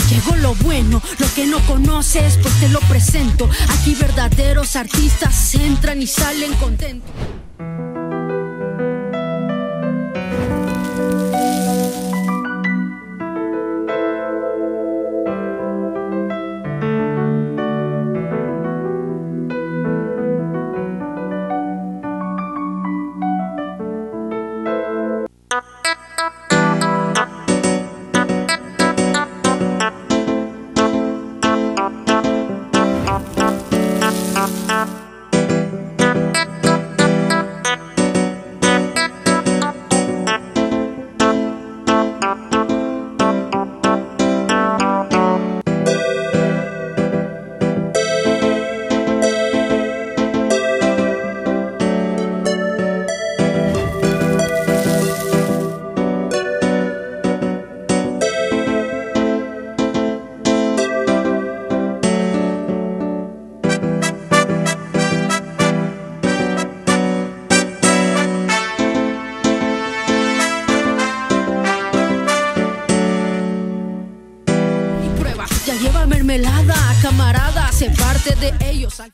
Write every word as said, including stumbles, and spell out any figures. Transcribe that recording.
Llegó lo bueno, lo que no conoces, pues te lo presento. Aquí verdaderos artistas entran y salen contentos. Ya lleva mermelada, camarada, sé parte de ellos.